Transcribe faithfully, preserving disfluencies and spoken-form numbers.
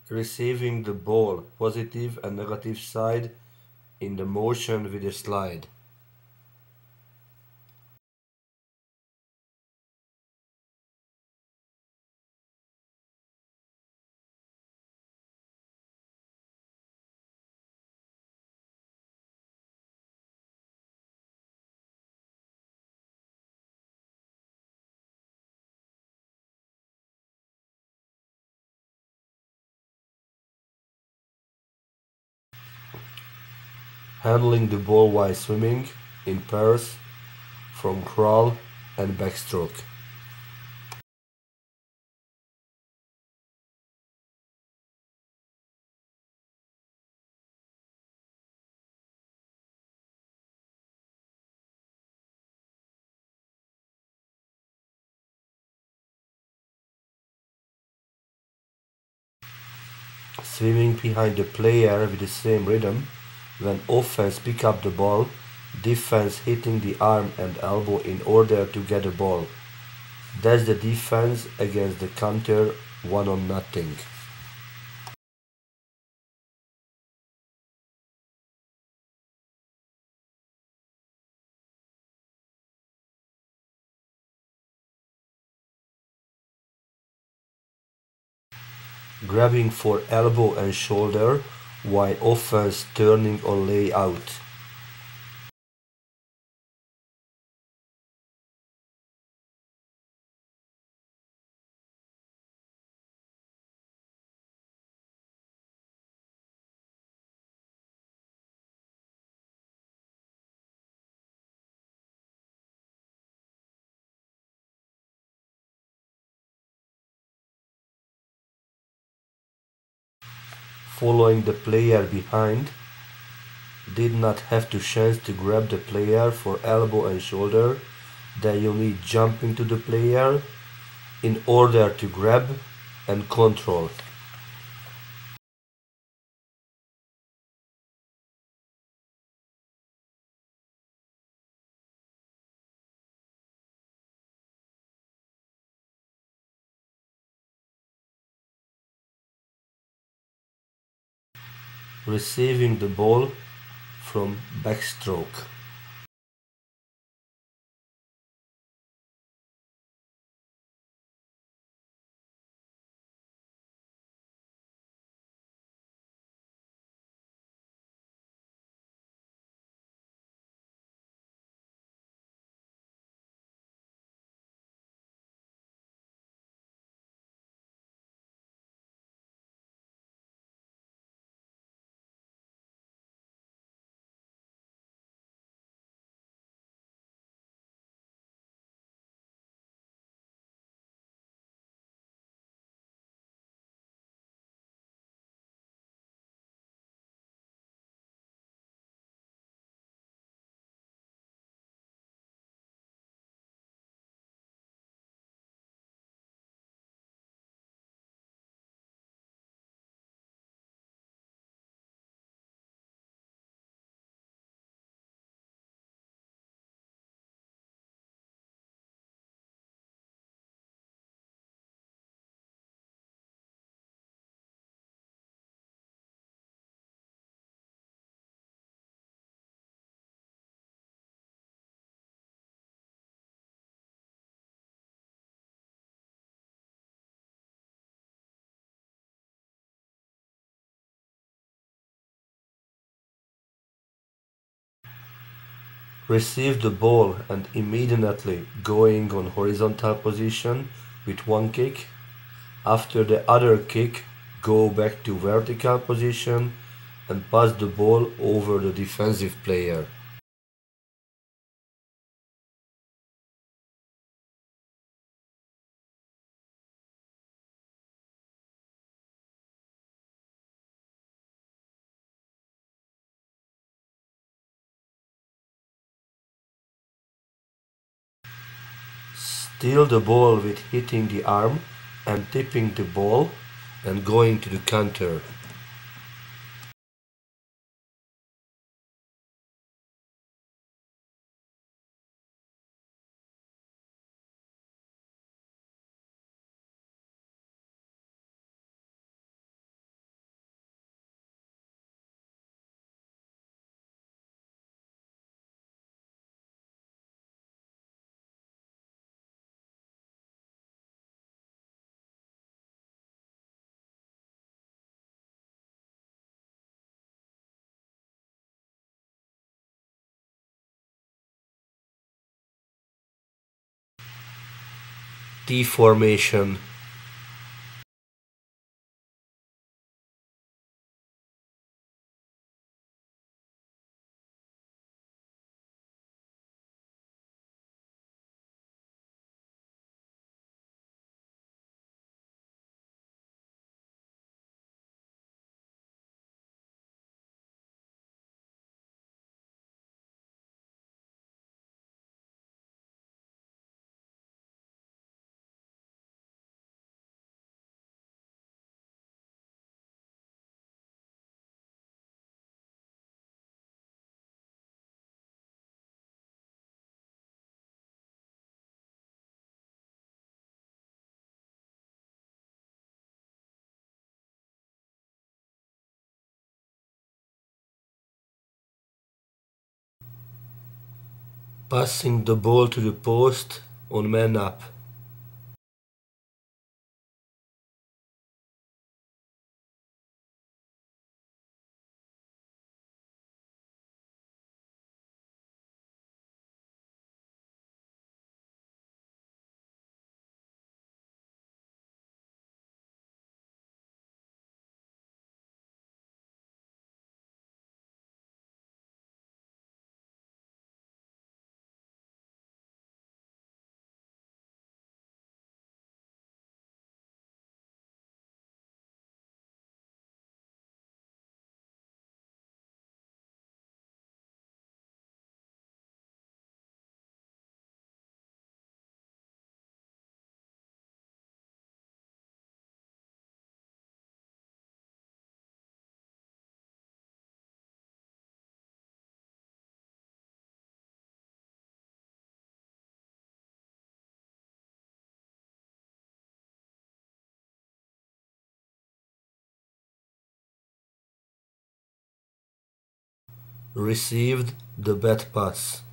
receiving the ball, positive and negative side, in the motion with a slide. Handling the ball while swimming, in pairs, from crawl and backstroke. Swimming behind the player with the same rhythm, when offense pick up the ball, defense hitting the arm and elbow in order to get the ball. That's the defense against the counter, one on nothing. Grabbing for elbow and shoulder while offense turning on layout. Following the player behind, did not have to chance to grab the player for elbow and shoulder, then you need jumping to the player in order to grab and control. Receiving the ball from backstroke. Receive the ball and immediately going on horizontal position with one kick. After the other kick, go back to vertical position and pass the ball over the defensive player. Steal the ball with hitting the arm and tipping the ball and going to the counter. T formation. Passing the ball to the post on man up. Received the bad pass.